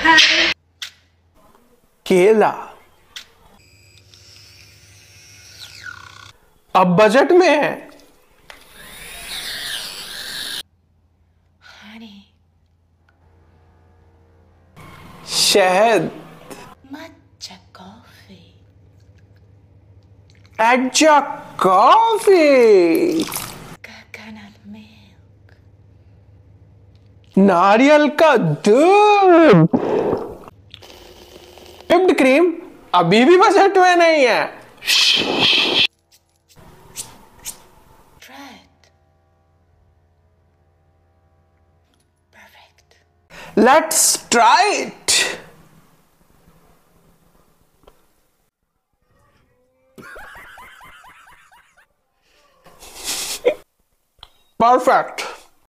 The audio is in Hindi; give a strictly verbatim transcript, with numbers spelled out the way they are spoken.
केला। अब बजट में है। Honey. शहद। Matcha coffee. एजा कॉफी। Coconut milk. नारियल का दूध। व्हिप्ड क्रीम अभी भी बजट में नहीं है। Bread. Perfect. Let's try it. Perfect.